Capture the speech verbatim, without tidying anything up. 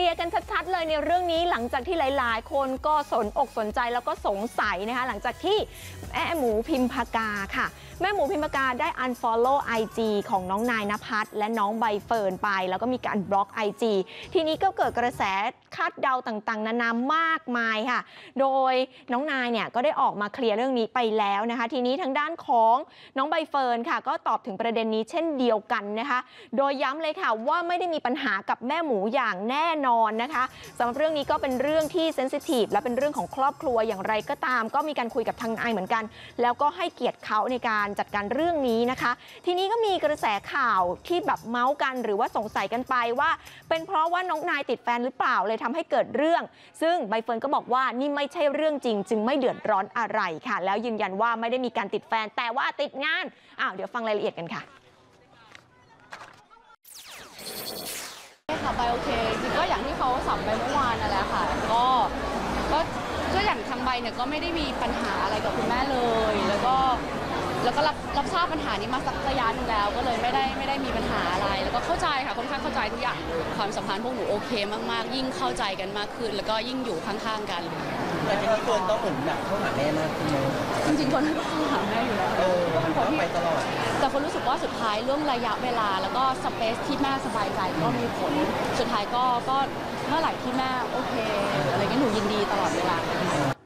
ร์กันชัดๆเลยในเรื่องนี้หลังจากที่หลายๆคนก็สนอกสนใจแล้วก็สงสัยนะคะหลังจากที่แม่หมูพิมพากาค่ะแม่หมูพิมพากาได้ unfollow ไอ จี ของน้องนายณภัทรและน้องใบเฟิร์นไปแล้วก็มีการบล็อก ไอ จี ทีนี้ก็เกิดกระแสคาดเดาต่างๆนานามากมายค่ะโดยน้องนายเนี่ยก็ได้ออกมาเคลียร์เรื่องนี้ไปแล้วนะคะทีนี้ทางด้านของน้องใบเฟิร์นค่ะก็ตอบถึงประเด็นนี้เช่นเดียวกันนะคะโดยย้ำเลยค่ะว่าไม่ได้มีปัญหากับแม่หมูอย่างแน่นอนนะคะสำหรับเรื่องนี้ก็เป็นเรื่องที่เซนซิทีฟและเป็นเรื่องของครอบครัวอย่างไรก็ตามก็มีการคุยกับทางนายเหมือนกันแล้วก็ให้เกียรติเขาในการจัดการเรื่องนี้นะคะทีนี้ก็มีกระแสข่าวที่แบบเมาส์กันหรือว่าสงสัยกันไปว่าเป็นเพราะว่าน้องนายติดแฟนหรือเปล่าเลยทำให้เกิดเรื่องซึ่งใบเฟิร์นก็บอกว่านี่ไม่ใช่เรื่องจริงจึงไม่เดือดร้อนอะไรค่ะแล้วยืนยันว่าไม่ได้มีการติดแฟนแต่ว่าติดงานอ้าวเดี๋ยวฟังรายละเอียดกันค่ะค่ะไปโอเคจริงก็อย่างที่เขาสัมไปเมื่อวานนั่นแหละค่ะก็ก็ก็อย่างทางใบเนี่ยก็ไม่ได้มีปัญหาอะไรกับคุณแม่เลยแล้วก็แล้วก็รับรับทราบปัญหานี้มาสักระยะหนึ่งแล้วก็เลยไม่ได้ไม่ได้มีปัญหาอะไรแล้วก็เข้าใจค่ะค่อนข้างเข้าใจทุกอย่างความสัมพันธ์พวกหนูโอเคมากๆยิ่งเข้าใจกันมากขึ้นแล้วก็ยิ่งอยู่ข้างๆกันแต่ทีนี้เฟิร์นต้องเหมือนแบบเข้าหาแม่มากขึ้นเลยจริงๆคนก็เข้าหาแม่อยู่แล้วก็เป็นคนที่ไปตลอดแต่คนรู้สึกว่าสุดท้ายเรื่องระยะเวลาแล้วก็สเปซที่แม่สบายใจก็มีผลสุดท้ายก็ก็เมื่อไหร่ที่แม่โอเคอะไรเงี้ยหนูยินดีตลอดเวลา